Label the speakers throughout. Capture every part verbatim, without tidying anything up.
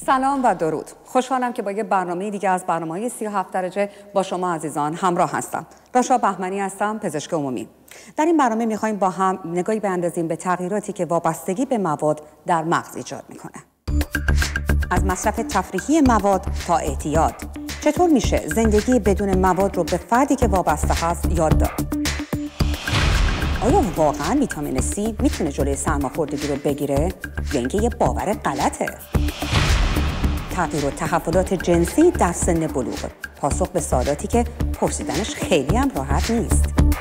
Speaker 1: سلام و درود. خوشحالم که با یه برنامه دیگه از برنامه‌های سی و هفت درجه با شما عزیزان همراه هستم. راشا بهمنی هستم، پزشک عمومی. در این برنامه می‌خوایم با هم نگاهی بندازیم به تغییراتی که وابستگی به مواد در مغز ایجاد می‌کنه. از مصرف تفریحی مواد تا اعتیاد. چطور میشه زندگی بدون مواد رو به فردی که وابسته هست یاد داد؟ آیا واقعاً ویتامین سی میتونه جلوی سرماخوردگی رو بگیره یا اینکه یه باور غلطه؟ تغییر و تحولات جنسی در سن بلوغ. پاسخ به سوالاتی که پرسیدنش خیلی هم راحت نیست.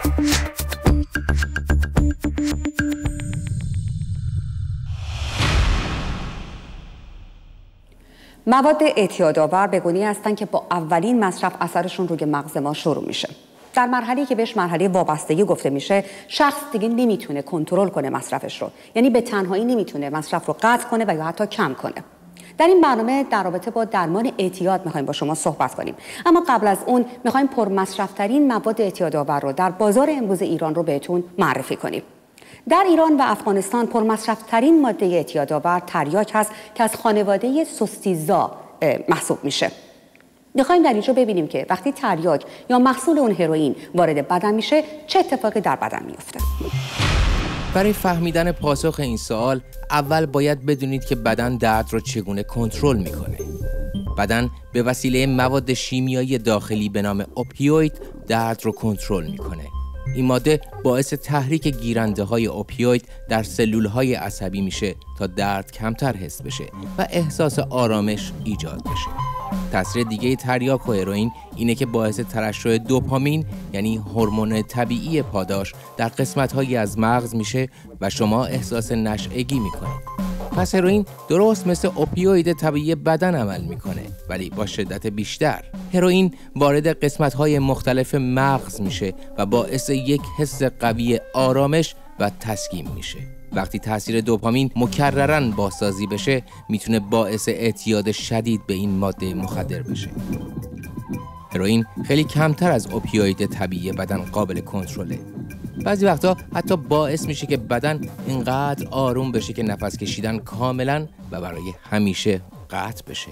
Speaker 1: مواد اعتیادآور بگونی هستند که با اولین مصرف اثرشون روی مغز ما شروع میشه. در مرحله‌ای که بهش مرحله وابستگی گفته میشه، شخص دیگه نمیتونه کنترل کنه مصرفش رو. یعنی به تنهایی نمیتونه مصرف رو قطع کنه و یا حتی کم کنه. در این برنامه در رابطه با درمان اعتیاد می‌خوایم با شما صحبت کنیم. اما قبل از اون می‌خوایم پرمصرف‌ترین مواد اعتیادآور رو در بازار امروز ایران رو بهتون معرفی کنیم. در ایران و افغانستان پرمصرف‌ترین ماده اعتیادآور تریاک هست که از خانواده سستیزا محسوب میشه. می‌خوایم در اینجا ببینیم که وقتی تریاک یا محصول اون هروئین وارد بدن میشه چه اتفاقی در بدن میفته.
Speaker 2: برای فهمیدن پاسخ این سوال اول باید بدونید که بدن درد رو چگونه کنترل میکنه. بدن به وسیله مواد شیمیایی داخلی به نام اوپیوید درد رو کنترل میکنه. این ماده باعث تحریک گیرنده های اوپیوید در سلول های عصبی میشه تا درد کمتر حس بشه و احساس آرامش ایجاد بشه. تاثیر دیگه تریاک و هروئین اینه که باعث ترشح دوپامین یعنی هورمون طبیعی پاداش در قسمت‌هایی از مغز میشه و شما احساس نشئگی میکنید. پس هروئین درست مثل اوپیوید طبیعی بدن عمل میکنه ولی با شدت بیشتر. هروئین وارد قسمت‌های مختلف مغز میشه و باعث یک حس قوی آرامش و تسکین میشه. وقتی تاثیر دوپامین مکرراً بازسازی بشه میتونه باعث اعتیاد شدید به این ماده مخدر بشه. هروئین خیلی کمتر از اوپیوید طبیعی بدن قابل کنترله. بعضی وقتا حتی باعث میشه که بدن اینقدر آروم بشه که نفس کشیدن کاملاً و برای همیشه قطع بشه.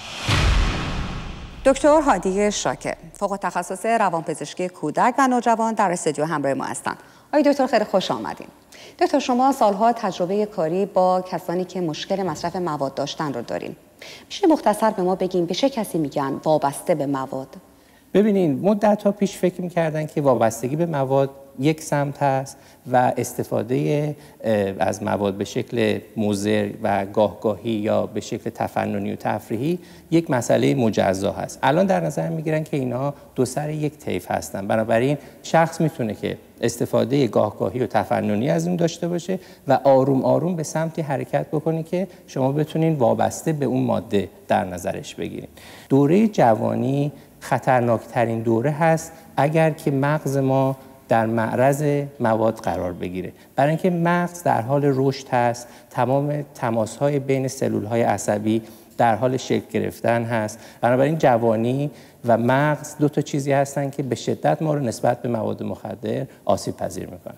Speaker 1: دکتر هادی شاکر، فوق تخصص روانپزشکی کودک و نوجوان در استودیو همراه ما هستند. آقای دکتر خیلی خوش آمدین. دکتر شما سالها تجربه کاری با کسانی که مشکل مصرف مواد داشتن رو دارین. میشه مختصر به ما بگیم به چه کسی میگن وابسته به مواد؟
Speaker 3: ببینین مدت‌ها پیش فکر می‌کردن که وابستگی به مواد یک سمت هست و استفاده از مواد به شکل مضر و گاهگاهی یا به شکل تفننی و تفریحی یک مسئله مجزا هست. الان در نظر میگیرن که اینا دو سر یک طیف هستن. بنابراین شخص میتونه که استفاده گاهگاهی و تفننی از اون داشته باشه و آروم آروم به سمتی حرکت بکنه که شما بتونین وابسته به اون ماده در نظرش بگیرین. دوره جوانی خطرناکترین دوره هست اگر که مغز ما در معرض مواد قرار بگیره. برای اینکه مغز در حال رشد هست، تمام تماس‌های بین سلول‌های عصبی در حال شکل گرفتن هست. بنابراین جوانی و مغز دو تا چیزی هستن که به شدت ما رو نسبت به مواد مخدر آسیب پذیر میکنن.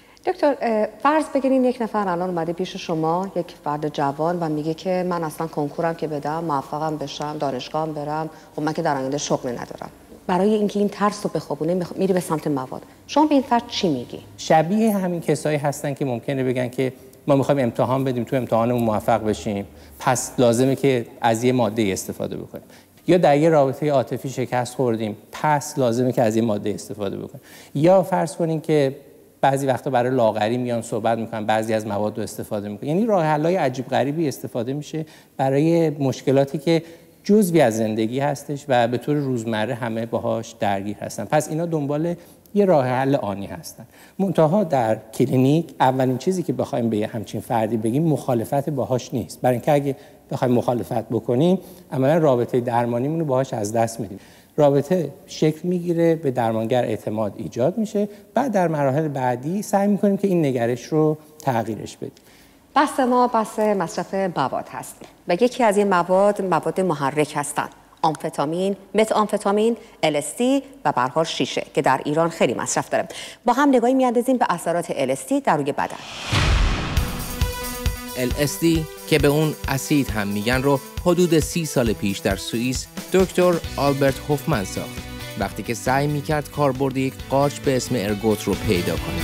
Speaker 1: دکتر فرض بگیرین یک نفر الان اومده پیش شما، یک فرد جوان و میگه که من اصلا کنکورم که بدم، موفقم بشم، دانشگاهم برم، خب من که در آینده شغلی ندارم. برای اینکه این ترس رو بخوابونه میری به سمت مواد. شما به این فرد چی میگی؟
Speaker 3: شبیه همین کسایی هستن که ممکنه بگن که ما میخوایم امتحان بدیم، تو امتحانمون موفق بشیم، پس لازمه که از یه ماده استفاده بکنیم. یا در یه رابطه عاطفی شکست خوردیم، پس لازمه که از یه ماده استفاده بکنیم. یا فرض کنین که بعضی وقتا برای لاغری میان صحبت میکنن، بعضی از مواد رو استفاده میکنن. یعنی راه حل‌های عجیب غریبی استفاده میشه برای مشکلاتی که جزوی از زندگی هستش و به طور روزمره همه باهاش درگیر هستن. پس اینا دنبال یه راه حل آنی هستن. منتها در کلینیک اولین چیزی که بخوایم به همچین فردی بگیم مخالفت باهاش نیست. برای اینکه اگه بخوایم مخالفت بکنیم عملا رابطه درمانیمون رو باهاش از دست میدیم. رابطه شکل میگیره، به درمانگر اعتماد ایجاد میشه، بعد در مراحل بعدی سعی میکنیم که این نگرش رو تغییرش بدیم.
Speaker 1: بحث ما بحث مصرف مواد هست و یکی از این مواد مواد محرک هستند. آمفتامین، متآمفتامین، ال اس دی و به هر حال شیشه که در ایران خیلی مصرف داره. با هم نگاهی میاندازیم به اثرات ال اس دی در روی بدن.
Speaker 2: ال اس دی که به اون اسید هم میگن رو حدود سی سال پیش در سوئیس دکتر آلبرت هوفمن ساخت وقتی که سعی میکرد کاربرد یک قارچ به اسم ارگوت رو پیدا کنه.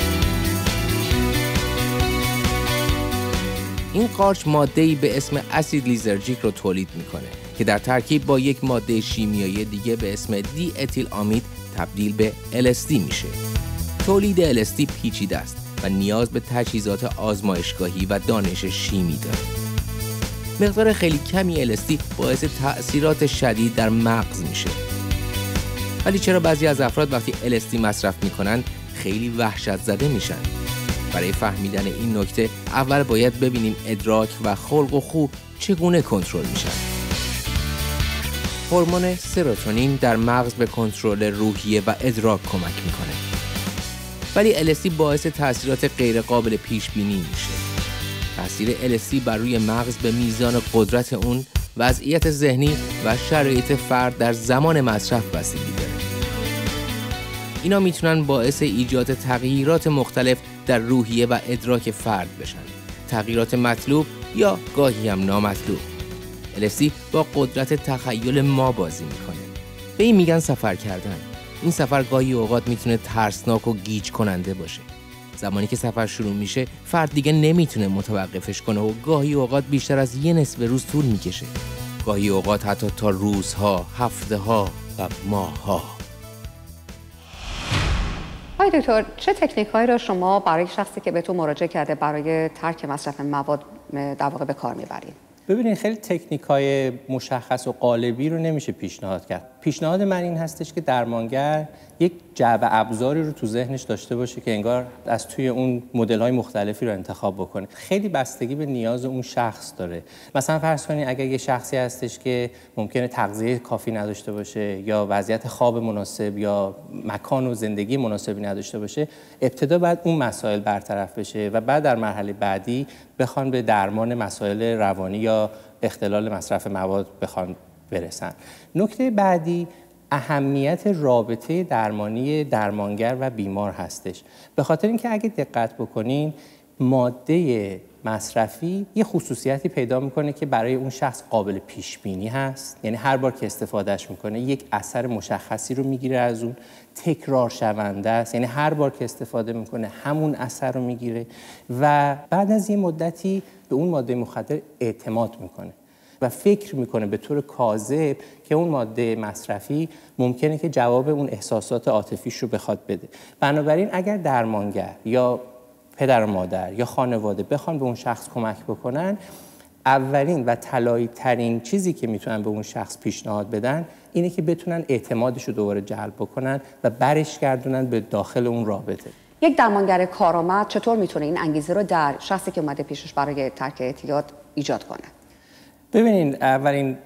Speaker 2: این قارچ ماده‌ای به اسم اسید لیزرژیک رو تولید میکنه که در ترکیب با یک ماده شیمیایی دیگه به اسم دی اتیل آمید تبدیل به ال اس دی میشه. تولید ال اس دی پیچیده است و نیاز به تجهیزات آزمایشگاهی و دانش شیمی داره. مقدار خیلی کمی ال اس دی باعث تأثیرات شدید در مغز میشه. ولی چرا بعضی از افراد وقتی ال اس دی مصرف میکنن خیلی وحشت زده میشن؟ برای فهمیدن این نکته اول باید ببینیم ادراک و خلق و خو چگونه کنترل میشن. هورمون سروتونین در مغز به کنترل روحیه و ادراک کمک میکنه. ولی ال اس دی باعث تأثیرات غیر قابل پیش بینی میشه. تأثیر ال اس دی بر روی مغز به میزان قدرت اون، وضعیت ذهنی و شرایط فرد در زمان مصرف بستگی داره. اینا میتونن باعث ایجاد تغییرات مختلف در روحیه و ادراک فرد بشن. تغییرات مطلوب یا گاهی هم نامطلوب. ال اس دی با قدرت تخیل ما بازی میکنه. به این میگن سفر کردن. این سفر گاهی اوقات میتونه ترسناک و گیج کننده باشه. زمانی که سفر شروع میشه فرد دیگه نمیتونه متوقفش کنه و گاهی اوقات بیشتر از یه نصف روز طول میکشه. گاهی اوقات حتی تا روزها، هفته‌ها و ماه‌ها.
Speaker 1: آقای دکتر، چه تکنیک‌هایی را شما برای شخصی که به تو مراجعه کرده برای ترک مصرف مواد در واقع به کار میبرید؟
Speaker 3: ببینید خیلی تکنیک‌های مشخص و قالبی رو نمیشه پیشنهاد کرد. پیشنهاد من این هستش که درمانگر یک جعبه ابزاری رو تو ذهنش داشته باشه که انگار از توی اون مدل‌های مختلفی رو انتخاب بکنه. خیلی بستگی به نیاز اون شخص داره. مثلا فرض کنید اگر یه شخصی هستش که ممکنه تغذیه کافی نداشته باشه یا وضعیت خواب مناسب یا مکان و زندگی مناسبی نداشته باشه، ابتدا باید اون مسائل برطرف بشه و بعد در مرحله بعدی بخوان به درمان مسائل روانی یا اختلال مصرف مواد بخوان برسن. نکته بعدی اهمیت رابطه درمانی درمانگر و بیمار هستش. به خاطر اینکه اگه دقت بکنین ماده مصرفی یه خصوصیتی پیدا میکنه که برای اون شخص قابل پیش بینی هست. یعنی هر بار که استفادهش میکنه یک اثر مشخصی رو میگیره از اون، تکرار شونده است. یعنی هر بار که استفاده میکنه همون اثر رو میگیره و بعد از یه مدتی به اون ماده مخدر اعتماد میکنه و فکر میکنه به طور کاذب که اون ماده مصرفی ممکنه که جواب اون احساسات عاطفیش رو بخواد بده. بنابراین اگر درمانگر یا پدر و مادر یا خانواده بخوان به اون شخص کمک بکنن، اولین و طلایی ترین چیزی که میتونن به اون شخص پیشنهاد بدن اینه که بتونن اعتمادش رو دوباره جلب بکنن و برش گردونن به داخل اون رابطه.
Speaker 1: یک درمانگر کارآمد چطور میتونه این انگیزه رو در شخصی که اومده پیشش برای ترک اعتیاد ایجاد کنه؟
Speaker 3: ببینین اولین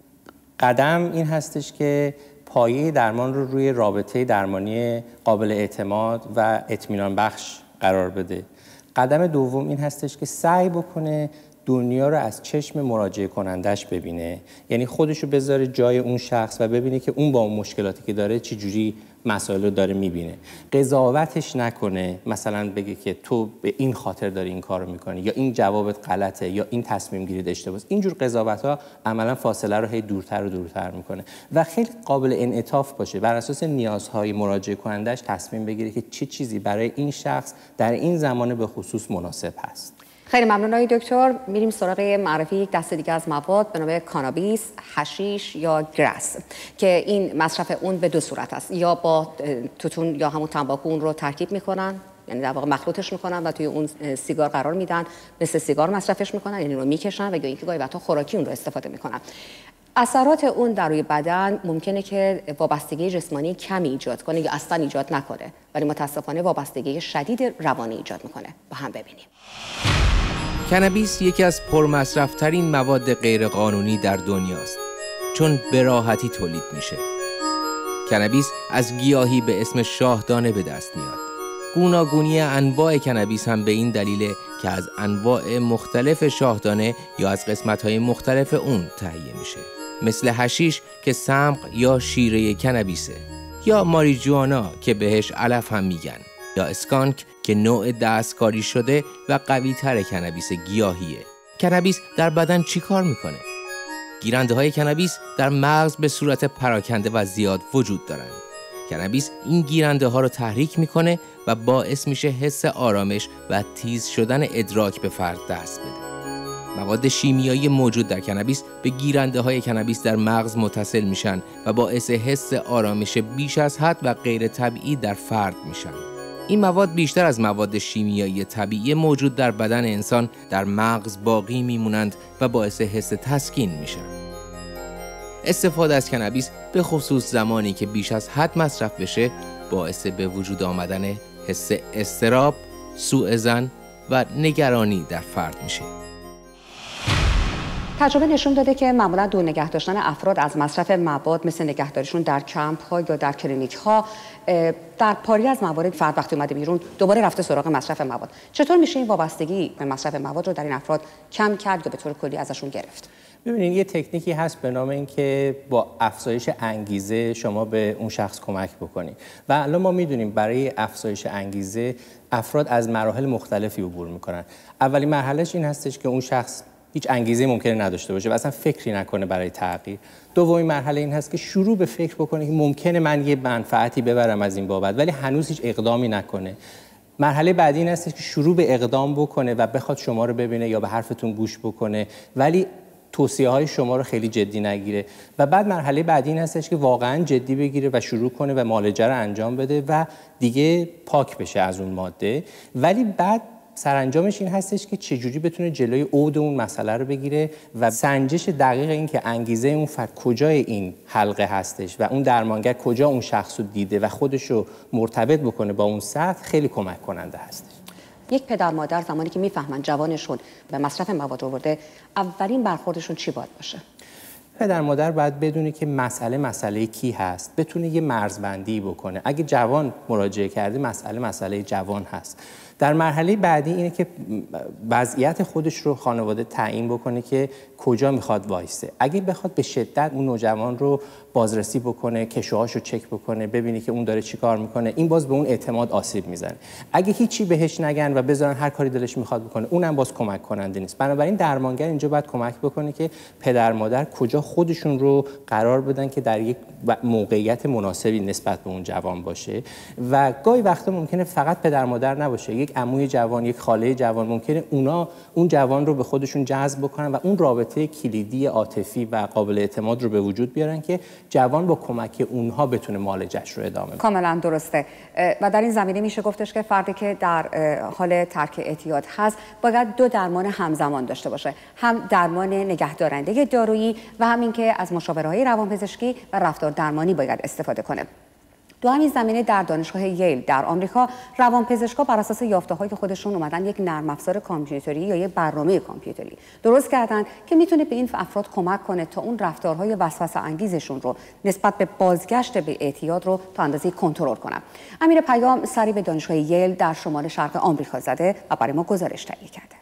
Speaker 3: قدم این هستش که پایه درمان رو روی رابطه درمانی قابل اعتماد و اطمینان بخش قرار بده. قدم دوم این هستش که سعی بکنه دنیا رو از چشم مراجعه کنندش ببینه. یعنی خودش رو بذاره جای اون شخص و ببینه که اون با اون مشکلاتی که داره چی جوری مسائل رو داره میبینه. قضاوتش نکنه، مثلا بگه که تو به این خاطر داری این کار رو میکنی یا این جوابت غلطه یا این تصمیم گیریت اشتباهه. اینجور قضاوت ها عملا فاصله رو هی دورتر و دورتر میکنه و خیلی قابل انعطاف باشه. بر اساس نیازهای مراجعه کنندش تصمیم بگیره که چه چیزی برای این شخص در این زمان به خصوص مناسب هست.
Speaker 1: خیلی ممنون آقای دکتر. میریم سراغ معرفی یک دسته دیگه از مواد به نام کانابیس، حشیش یا گرس که این مصرف اون به دو صورت است. یا با توتون یا همون تنباکو اون رو ترکیب میکنن، یعنی در واقع مخلوطش میکنن و توی اون سیگار قرار میدن، مثل سیگار مصرفش میکنن، یعنی رو میکشن و یا اینکه گاهی وقتا خوراکی اون رو استفاده میکنن. اثرات اون در روی بدن ممکنه که وابستگی جسمانی کمی ایجاد کنه یا اصلا ایجاد نکنه، ولی متاسفانه وابستگی شدید روانی ایجاد میکنه. با هم ببینیم.
Speaker 2: کنابیس یکی از پرمصرف‌ترین مواد غیرقانونی در دنیاست، چون به راحتی تولید میشه. کنابیس از گیاهی به اسم شاهدانه به دست میاد. گوناگونی انواع کنابیس هم به این دلیله که از انواع مختلف شاهدانه یا از قسمت‌های مختلف اون تهیه میشه. مثل حشیش که سمق یا شیره کنابیسه، یا ماریجوانا که بهش علف هم میگن، یا اسکانک که که نوع دستکاری شده و قوی‌تر کنابیس گیاهیه. کنابیس در بدن چی کار میکنه؟ گیرنده های کنابیس در مغز به صورت پراکنده و زیاد وجود دارند. کنابیس این گیرنده ها رو تحریک میکنه و باعث میشه حس آرامش و تیز شدن ادراک به فرد دست بده. مواد شیمیایی موجود در کنابیس به گیرنده های کنابیس در مغز متصل میشن و باعث حس آرامش بیش از حد و غیر طبیعی در فرد میشن. این مواد بیشتر از مواد شیمیایی طبیعی موجود در بدن انسان در مغز باقی میمونند و باعث حس تسکین میشن. استفاده از کنابیس به خصوص زمانی که بیش از حد مصرف بشه باعث به وجود آمدن حس اضطراب، سوء ظن و نگرانی در فرد میشه.
Speaker 1: تجربه نشون داده که معمولا دور نگه داشتن افراد از مصرف مواد مثل نگهداریشون در کمپ ها یا در کلینیک ها در پاری از موارد فرد وقتی اومده بیرون دوباره رفته سراغ مصرف مواد. چطور میشه این وابستگی به مصرف مواد رو در این افراد کم کرد یا به طور کلی ازشون گرفت؟
Speaker 3: ببینید یه تکنیکی هست به نام اینکه با افزایش انگیزه شما به اون شخص کمک بکنید و الان ما میدونیم برای افزایش انگیزه افراد از مراحل مختلفی عبور میکنن. اولین مرحلهش این هستش که اون شخص هیچ انگیزه ممکنه نداشته باشه و اصلا فکری نکنه برای تغییر. دومین مرحله این هست که شروع به فکر بکنه که ممکنه من یه منفعتی ببرم از این بابت ولی هنوز هیچ اقدامی نکنه. مرحله بعدی این هست که شروع به اقدام بکنه و بخواد شما رو ببینه یا به حرفتون گوش بکنه ولی توصیه های شما رو خیلی جدی نگیره و بعد مرحله بعدی این هستش که واقعا جدی بگیره و شروع کنه و معالجه رو انجام بده و دیگه پاک بشه از اون ماده. ولی بعد سرانجامش این هستش که چجوری بتونه جلوی عود اون مسئله رو بگیره و سنجش دقیق این که انگیزه اون فرد کجای این حلقه هستش و اون درمانگر کجا اون شخص رو دیده و خودش رو مرتبط بکنه با اون سطح خیلی کمک کننده هستش.
Speaker 1: یک پدر مادر زمانی که میفهمن جوانشون به مصرف مواد آورده اولین برخوردشون چی باید باشه؟
Speaker 3: پدر مادر باید بدونه که مسئله مسئله کی هست، بتونه یه مرزبندی بکنه. اگه جوان مراجعه کرده مسئله مسئله جوان هست. در مرحله بعدی اینه که وضعیت خودش رو خانواده تعیین بکنه که کجا میخواد وایسه. اگه بخواد به شدت اون نوجوان رو بازرسی بکنه، کشوهاش رو چک بکنه، ببینه که اون داره چی کار میکنه، این باز به اون اعتماد آسیب میزنه. اگه هیچی بهش نگن و بذارن هر کاری دلش میخواد بکنه، اونم باز کمک کننده نیست. بنابراین درمانگر اینجا باید کمک بکنه که پدر مادر کجا خودشون رو قرار بدن که در یک موقعیت مناسبی نسبت به اون جوان باشه و گاهی وقتا ممکنه فقط پدر مادر نباشه، یک عموی جوان، یک خاله جوان ممکنه اونا اون جوان رو به خودشون جذب بکنن و اون رابطه کلیدی عاطفی و قابل اعتماد رو به وجود بیارن که جوان با کمک اونها بتونه معالجه‌اش رو ادامه بده.
Speaker 1: کاملا درسته و در این زمینه میشه گفتش که فردی که در حال ترک اعتیاد هست باید دو درمان همزمان داشته باشه، هم درمان نگهدارنده دارویی و همین که از مشاوره‌های روانپزشکی و رفتار درمانی باید استفاده کنه. تو همین زمینه در دانشگاه ییل در آمریکا روانپزشکا بر اساس یافته‌های خودشون اومدن یک نرم افزار کامپیوتری یا یک برنامه کامپیوتری درست کردن که میتونه به این افراد کمک کنه تا اون رفتارهای وسوسه انگیزشون رو نسبت به بازگشت به اعتیاد رو تا اندازه‌ای کنترل کنن. امیر پیام سری به دانشگاه ییل در شمال شرق آمریکا زده و برای ما گزارش تهیه کرده.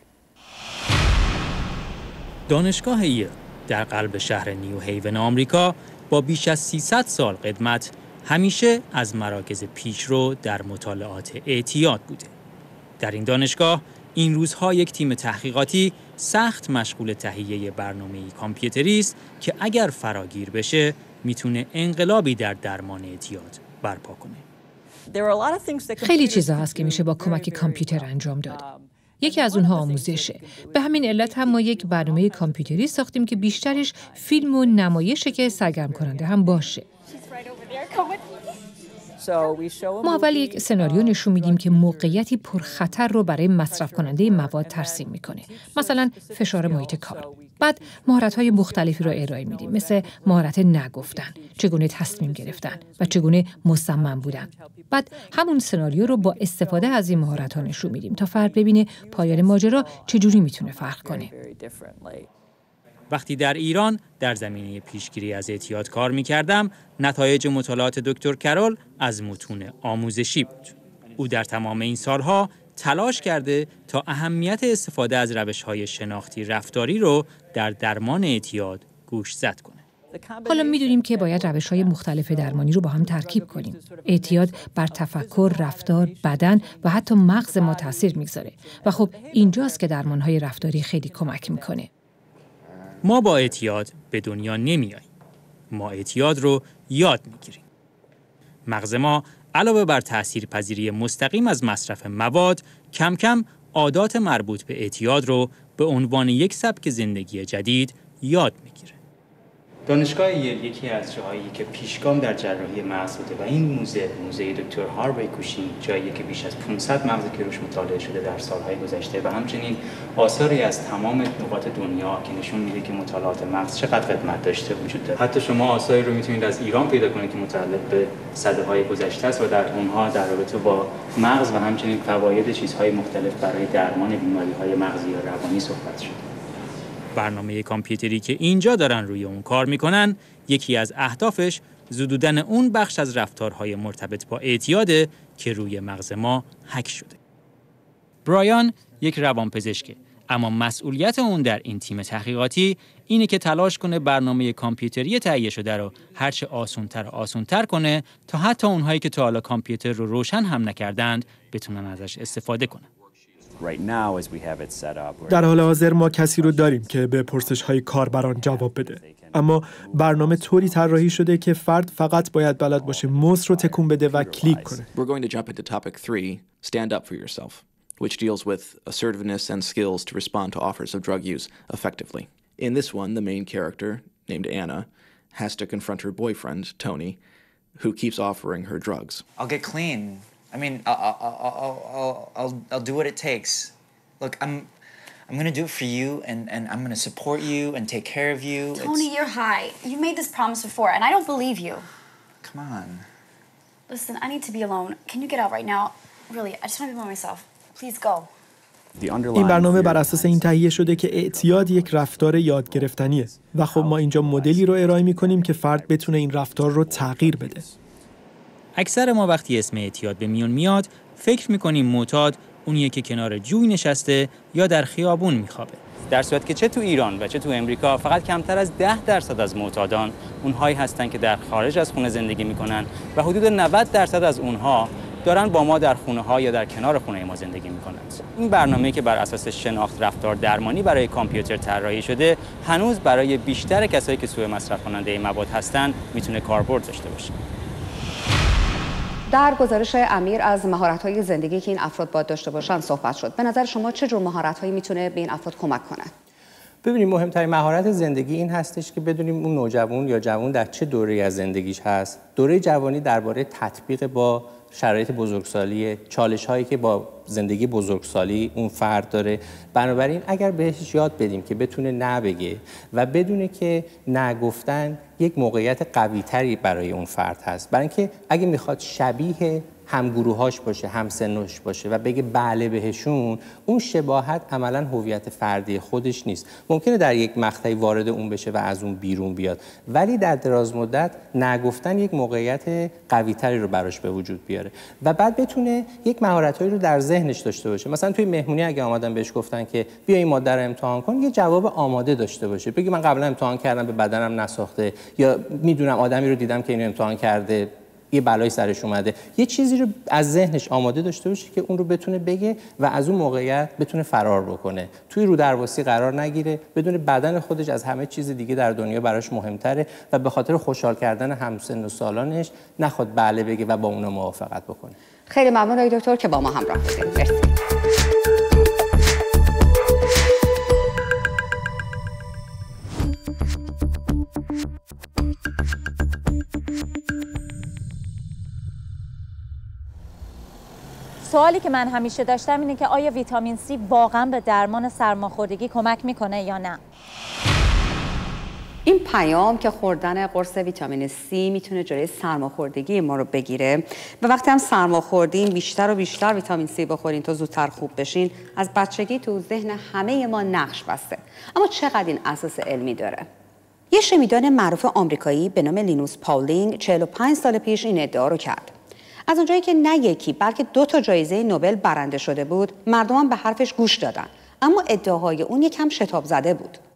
Speaker 4: دانشگاه ییل در قلب شهر نیو هیون آمریکا با بیش از سیصد سال قدمت همیشه از مراکز پیشرو در مطالعات اعتیاد بوده. در این دانشگاه این روزها یک تیم تحقیقاتی سخت مشغول تهیه برنامه‌ای کامپیوتری است که اگر فراگیر بشه میتونه انقلابی در درمان اعتیاد برپا کنه.
Speaker 5: خیلی چیزا هست که میشه با کمک کامپیوتر انجام داد. یکی از اونها آموزشه. به همین علت هم ما یک برنامه کامپیوتری ساختیم که بیشترش فیلم و نمایشه که سرگرم کننده هم باشه. ما اول یک سناریو نشون میدیم که موقعیتی پرخطر رو برای مصرف کننده مواد ترسیم میکنه. مثلا فشار محیط کار. بعد مهارت‌های مختلفی رو ارائه میدیم، مثل مهارت نگفتن، چگونه تصمیم گرفتن و چگونه مصمم بودن. بعد همون سناریو رو با استفاده از این مهارت‌ها نشون میدیم تا فرد ببینه پایان ماجرا چجوری میتونه فرق کنه.
Speaker 4: وقتی در ایران در زمینه پیشگیری از اعتیاد کار می‌کردم، نتایج مطالعات دکتر کرول از متون آموزشی بود. او در تمام این سالها تلاش کرده تا اهمیت استفاده از روش‌های شناختی رفتاری رو در درمان اعتیاد گوشزد کنه.
Speaker 5: حالا میدونیم که باید روش‌های مختلف درمانی رو با هم ترکیب کنیم. اعتیاد بر تفکر، رفتار، بدن و حتی مغز ما تاثیر میگذاره و خب اینجاست که درمان‌های رفتاری خیلی کمک میکنه.
Speaker 4: ما با اعتیاد به دنیا نمیاییم. ما اعتیاد رو یاد میگیریم. مغز ما علاوه بر تاثیرپذیری مستقیم از مصرف مواد، کم کم عادات مربوط به اعتیاد رو به عنوان یک سبک زندگی جدید یاد میگیره.
Speaker 6: دانشگاه یل یکی از جاهایی که پیشگام در جراحی مغز بوده و این موزه، موزه دکتر هاروی کوشین، جایی که بیش از پانصد مغز که روش مطالعه شده در سالهای گذشته و همچنین آثاری از تمام نقاط دنیا که نشون میده که مطالعات مغز چقدر قدمت داشته وجود داره. حتی شما آثاری رو میتونید از ایران پیدا کنید که متعلق به سده‌های گذشته است و در اونها در رابطه با مغز و همچنین فواید چیزهای مختلف برای درمان بیماری‌های مغزی یا روانی صحبت شده.
Speaker 4: برنامه کامپیوتری که اینجا دارن روی اون کار میکنن، یکی از اهدافش زدودن اون بخش از رفتارهای مرتبط با اعتیاده که روی مغز ما هک شده. برایان یک روانپزشکه، اما مسئولیت اون در این تیم تحقیقاتی اینه که تلاش کنه برنامه کامپیوتری تهیه شده رو هرچه آسان‌تر و آسان‌تر کنه تا حتی اونهایی که تا حالا کامپیوتر رو روشن هم نکردند بتونن ازش استفاده کنن.
Speaker 7: در حال حاضر ما کسی رو داریم که به پرسش‌های کاربران جواب بده. اما برنامه طوری طراحی شده که فرد فقط باید بلد باشه موس رو تکون بده و کلیک کنه.
Speaker 8: We're going to jump into topic three, stand up for yourself, which deals with assertiveness and skills to respond to offers of drug use effectively. In this one, the main character, named Anna, has to confront her boyfriend, Tony, who keeps offering her drugs.
Speaker 9: I'll get clean. I mean, I'll, I'll, I'll, I'll, I'll, I'll do what it takes. Look, I'm, I'm going to do it for you, and, and I'm going to support you and take care of you.
Speaker 10: Tony, it's... you're high. You made this promise before, and I don't believe you.
Speaker 9: Come on.
Speaker 10: Listen, I need to be alone. Can you get out right now? Really, I just want to be by myself. Please go.
Speaker 7: این برنامه بر اساس این تهیه شده که اعتیاد یک رفتار یاد گرفتنیه و خب ما اینجا مدلی رو ارائه می‌کنیم که فرد بتونه این رفتار رو تغییر بده.
Speaker 4: اکثر ما وقتی اسم اعتیاد به میون میاد فکر میکنیم معتاد اونیه که کنار جوی نشسته یا در خیابون میخوابه، در صورتی که چه تو ایران و چه تو امریکا فقط کمتر از ده درصد از معتادان اونهایی هستن که در خارج از خونه زندگی میکنن و حدود نود درصد از اونها دارن با ما در خونه ها یا در کنار خونه ما زندگی میکنند. این برنامه‌ای که بر اساس شناخت رفتار درمانی برای کامپیوتر طراحی شده هنوز برای بیشتر کسایی که سوء مصرف کننده مواد هستن میتونه کاربرد داشته باشه.
Speaker 1: در گزارش امیر از مهارت‌های زندگی که این افراد باید داشته باشن صحبت شد. به نظر شما چه جور مهارت‌هایی میتونه به این افراد کمک کنه؟
Speaker 3: ببینیم مهمترین مهارت زندگی این هستش که بدونیم اون نوجوان یا جوان در چه دوره‌ای از زندگیش هست. دوره جوانی درباره تطبیق با شرایط بزرگسالی، چالش‌هایی که با زندگی بزرگسالی اون فرد داره. بنابراین اگر بهش یاد بدیم که بتونه نه بگه و بدونه که نه گفتن یک موقعیت قوی‌تری برای اون فرد هست، برای اینکه اگه میخواد شبیه همگروهاش باشه، همسنش باشه و بگه بله بهشون، اون شباهت عملاً هویت فردی خودش نیست. ممکنه در یک مقطعی وارد اون بشه و از اون بیرون بیاد، ولی در دراز مدت نگفتن یک موقعیت قوی‌تری رو براش به وجود بیاره و بعد بتونه یک مهارتایی رو در ذهنش داشته باشه. مثلا توی مهمونی اگه اومدن بهش گفتن که بیا این ماده رو امتحان کن، یه جواب آماده داشته باشه. بگی من قبلا امتحان کردم به بدنم نساخته، یا میدونم آدمی رو دیدم که اینو امتحان کرده یه بلایی سرش اومده. یه چیزی رو از ذهنش آماده داشته باشه که اون رو بتونه بگه و از اون موقعیت بتونه فرار بکنه، توی رودرواسی قرار نگیره، بدون بدن خودش از همه چیز دیگه در دنیا براش مهمتره و به خاطر خوشحال کردن همسن و سالانش نخواد بله بگه و با اون موافقت بکنه.
Speaker 1: خیلی ممنون آقای دکتر که با ما همراه بودید. مرسی.
Speaker 11: سوالی که من همیشه داشتم اینه که آیا ویتامین سی واقعا به درمان سرماخوردگی کمک میکنه یا نه؟
Speaker 1: این پیام که خوردن قرص ویتامین سی میتونه جلوی سرماخوردگی ما رو بگیره و وقتی هم سرما خوردین بیشتر و بیشتر ویتامین سی بخورین تا زودتر خوب بشین، از بچگی تو ذهن همه ما نقش بسته. اما چقدر این اساس علمی داره؟ یه شیمیدان معروف آمریکایی به نام لینوس پاولینگ چهل و پنج سال پیش این ادعا رو کرد. از اونجایی که نه یکی بلکه دو تا جایزه نوبل برنده شده بود، مردم هم به حرفش گوش دادن، اما ادعاهای اون یکم شتاب زده بود.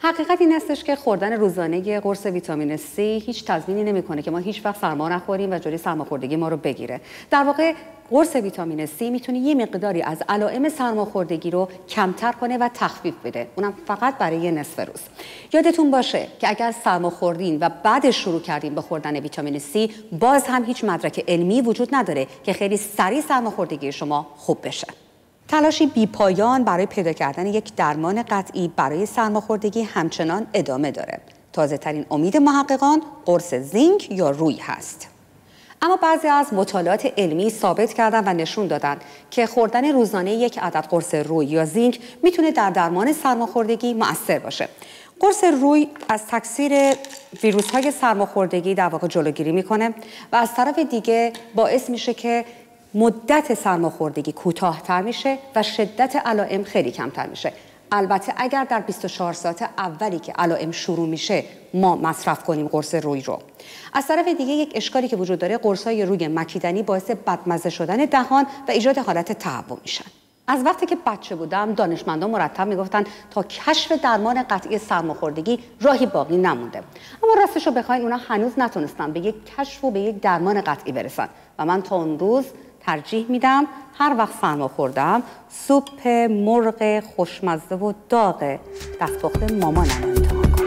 Speaker 1: حقیقت این هستش که خوردن روزانه قرص ویتامین C هیچ تضمینی نمیکنه که ما هیچ وقت سرما نخوریم و جلوی سرماخوردگی ما رو بگیره. در واقع قرص ویتامین C میتونه یه مقداری از علائم سرماخوردگی رو کمتر کنه و تخفیف بده، اونم فقط برای یه نصف روز. یادتون باشه که اگر سرما خوردین و بعد شروع کردین به خوردن ویتامین C، باز هم هیچ مدرک علمی وجود نداره که خیلی سریع سرماخوردگی شما خوب بشه. تلاشی بی‌پایان برای پیدا کردن یک درمان قطعی برای سرماخوردگی همچنان ادامه داره. تازه‌ترین امید محققان قرص زینک یا روی هست. اما بعضی از مطالعات علمی ثابت کردن و نشون دادن که خوردن روزانه یک عدد قرص روی یا زینک میتونه در درمان سرماخوردگی مؤثر باشه. قرص روی از تکثیر ویروس‌های سرماخوردگی در واقع جلوگیری میکنه و از طرف دیگه باعث میشه که مدت سرماخوردگی کوتاه‌تر میشه و شدت علائم خیلی کمتر میشه. البته اگر در بیست و چهار ساعت اولی که علائم شروع میشه ما مصرف کنیم قرص روی رو. از طرف دیگه یک اشکالی که وجود داره، قرص‌های روی مکیدنی باعث بدمزه شدن دهان و ایجاد حالت تهوع میشن. از وقتی که بچه بودم دانشمندان مرتب میگفتن تا کشف درمان قطعی سرماخوردگی راهی باقی نمونده. اما راستش رو بخواین اونا هنوز نتونستن به یک کشف و به یک درمان قطعی برسن و من تا اون روز ترجیح میدم هر وقت سرما خوردم سوپ مرغ خوشمزه و داغ دستپخت مامانم امتحان کنم.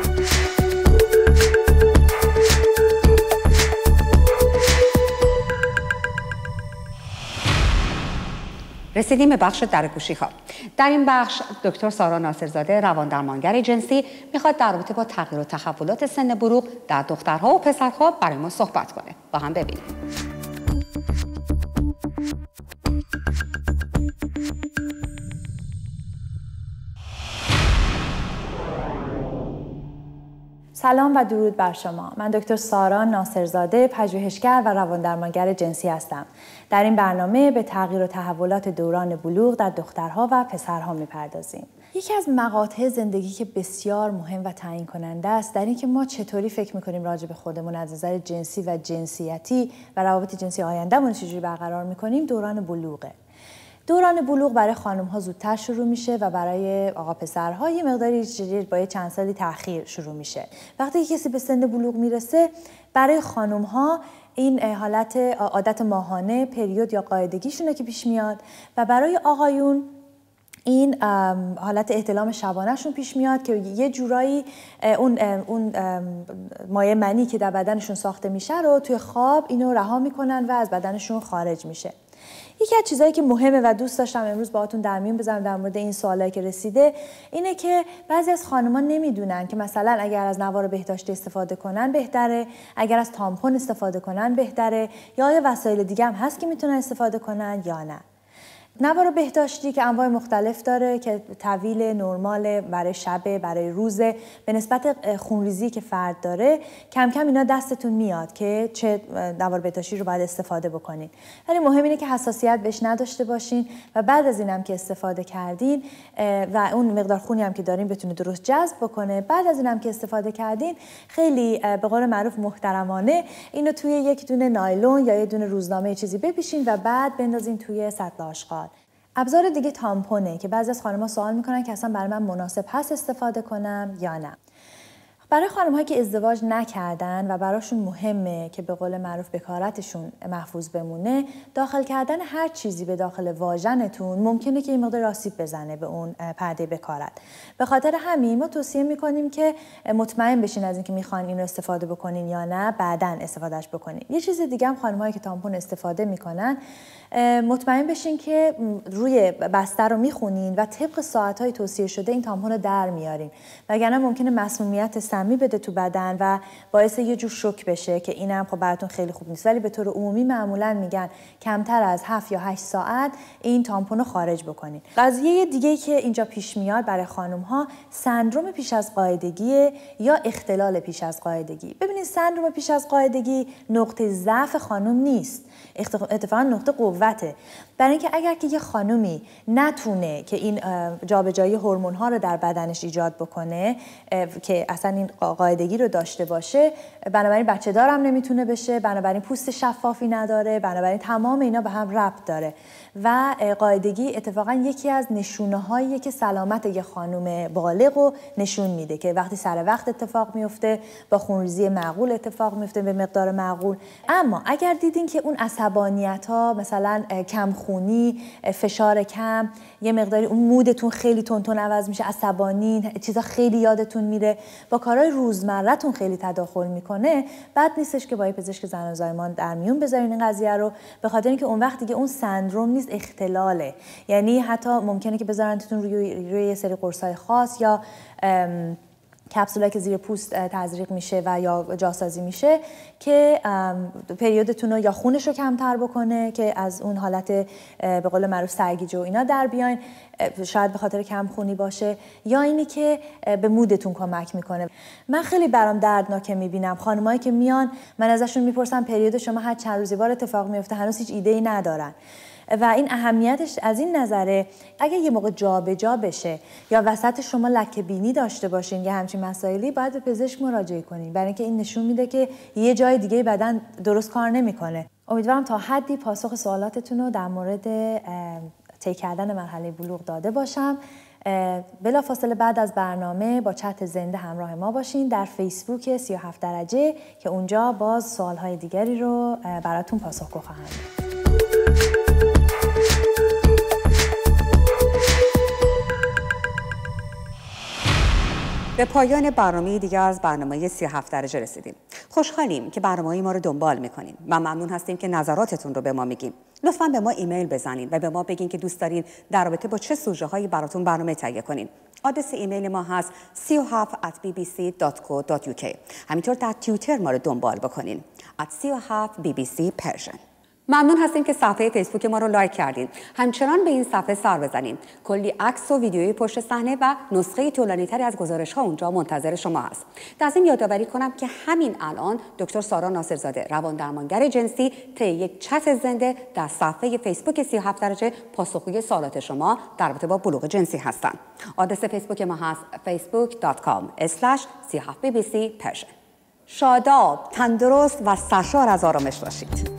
Speaker 1: رسیدیم به بخش درگوشی ها. در این بخش دکتر سارا ناصرزاده روان درمانگر جنسی میخواد در رابطه با تغییر و تحولات سن بلوغ در دخترها و پسرها برای ما صحبت کنه. با هم ببینیم.
Speaker 12: سلام و درود بر شما. من دکتر سارا ناصرزاده، پژوهشگر و رواندرمانگر جنسی هستم. در این برنامه به تغییر و تحولات دوران بلوغ در دخترها و پسرها میپردازیم. یکی از مقاطع زندگی که بسیار مهم و تعیین کننده است در اینکه ما چطوری فکر میکنیم راجع به خودمون از نظر جنسی و جنسیتی و روابط جنسی آیندهمون چجوری برقرار میکنیم، دوران بلوغه. دوران بلوغ برای خانم ها زودتر شروع میشه و برای آقا پسرها یه مقداری با یه چند سالی تأخیر شروع میشه. وقتی که کسی به سن بلوغ میرسه، برای خانم ها این حالت عادت ماهانه، پریود یا قاعدگیشونه که پیش میاد و برای آقایون این حالت احتلام شبانهشون پیش میاد که یه جورایی اون اون مایع منی که در بدنشون ساخته میشه رو توی خواب اینو رها میکنن و از بدنشون خارج میشه. یکی از چیزایی که مهمه و دوست داشتم امروز باهاتون در میون بذارم در مورد این سوالایی که رسیده اینه که بعضی از خانم‌ها نمیدونن که مثلا اگر از نوار بهداشتی استفاده کنن بهتره، اگر از تامپون استفاده کنن بهتره، یا آیا وسایل دیگه هم هست که میتونن استفاده کنن یا نه. نوار بهداشتی که انواع مختلف داره که طویل، نرمال، برای شب، برای روزه، به نسبت خونریزی که فرد داره کم کم اینا دستتون میاد که چه نوار بهداشتی رو باید استفاده بکنین. ولی مهم اینه که حساسیت بهش نداشته باشین و بعد از اینم که استفاده کردین و اون مقدار خونی هم که دارین بتونه درست جذب بکنه، بعد از اینم که استفاده کردین خیلی به قول معروف محترمانه اینو توی یک دونه نایلون یا یک دونه روزنامه چیزی بپیشین و بعد بندازین توی سطل آشغال. ابزار دیگه تامپونه که بعضی از خانم‌ها سوال میکنن که اصلا برای من مناسب هست استفاده کنم یا نه. برای خانم‌هایی که ازدواج نکردن و براشون مهمه که به قول معروف بکارتشون محفوظ بمونه، داخل کردن هر چیزی به داخل واژنتون ممکنه که این مقدار آسیب بزنه به اون پرده بکارت. به خاطر همین ما توصیه میکنیم که مطمئن بشین از اینکه میخواین اینو استفاده بکنین یا نه، بعداً استفادهش بکنین. یه چیز دیگه هم خانم‌هایی که تامپون استفاده میکنن مطمئن بشین که روی بستر رو میخونین و طبق ساعت‌های توصیه شده این تامپون رو در میارین، وگرنه ممکنه مسمومیت سمی بده تو بدن و باعث یه جور شوک بشه که اینم خب براتون خیلی خوب نیست. ولی به طور عمومی معمولا میگن کمتر از هفت یا هشت ساعت این تامپون رو خارج بکنین. قضیه دیگه که اینجا پیش میاد برای خانم‌ها سندروم پیش از قاعدگی یا اختلال پیش از قاعدگی. ببینید سندروم پیش از قاعدگی نقطه ضعف خانم نیست، اتفاقا نقطه قوته. برای اینکه اگر که یه خانومی نتونه که این جابجایی هورمون‌ها رو در بدنش ایجاد بکنه که اصلا این این قاعدگی رو داشته باشه، بنابراین بچه دارم نمیتونه بشه، بنابراین پوست شفافی نداره، بنابراین تمام اینا به هم ربط داره و قاعدگی اتفاقا یکی از نشونه هایی که سلامت یه خانم بالغ رو نشون میده که وقتی سر وقت اتفاق میفته، با خونریزی معقول اتفاق میفته به مقدار معقول. اما اگر دیدین که اون عصبانیت ها مثلا کمخونی، فشار کم، یه مقداری اون مودتون خیلی تون عوض میشه، عصبانی، چیزا خیلی یادتون میره، با کارهای روزمره‌تون خیلی تداخل میکنه، بد نیستش که با پزشک زن و زایمان در میون بذارین این قضیه رو، به خاطر اینکه اون وقت دیگه اون سندروم نیست، اختلاله. یعنی حتی ممکنه که بذارنتون روی روی یه سری قرصای خاص یا کپسولایی که زیر پوست تزریق میشه و یا جاسازی میشه که پریودتون رو یا خونش رو کمتر بکنه که از اون حالت به قول معروف سرگیجه و اینا در بیاین، شاید به خاطر کم خونی باشه، یا اینی که به مودتون کمک میکنه. من خیلی برام دردناکه میبینم خانمایی که میان، من ازشون میپرسم پریود شما هر چند روزی بار اتفاق میفته، هنوز هیچ ایده‌ای ندارن. و این اهمیتش از این نظره اگه یه موقع جابجا بشه یا وسط شما لکه بینی داشته باشین یا همچین مسائلی، باید به پزشک مراجعه کنین، برای اینکه این نشون میده که یه جای دیگه بدن درست کار نمیکنه. امیدوارم تا حدی پاسخ سوالاتتون رو در مورد طی کردن مرحله بلوغ داده باشم. بلافاصله بعد از برنامه با چت زنده همراه ما باشین در فیسبوک سی و هفت درجه که اونجا باز سوالهای دیگری رو براتون پاسخگو خواهم داد.
Speaker 1: به پایان برنامه دیگر از برنامه سی و هفت درجه رسیدیم. خوشحالیم که برنامه ما رو دنبال میکنین و ممنون هستیم که نظراتتون رو به ما میگین. لطفاً به ما ایمیل بزنین و به ما بگین که دوست دارین در رابطه با چه سوژه هایی براتون برنامه تهیه کنین. آدرس ایمیل ما هست سی و هفت ات بی بی سی دات کو دات یو کی. همینطور در توییتر ما رو دنبال بکنین ات سی و هفت بی بی سی پرژن. ممنون هستیم که صفحه فیسبوک ما رو لایک کردین. همچنان به این صفحه سر بزنین. کلی عکس و ویدیوی پشت صحنه و نسخه طولانی‌تری از گزارش‌ها اونجا منتظر شما هست. در ضمن یادآوری کنم که همین الان دکتر سارا ناصرزاده، روان‌درمانگر جنسی، طی یک چت زنده در صفحه فیسبوک سی و هفت درجه پاسخگوی سوالات شما در رابطه با بلوغ جنسی هستند. آدرس فیسبوک ما هست facebook dot com slash سی و هفت بی بی سی persian. شاداب، تندرست و سرشار از آرامش باشید.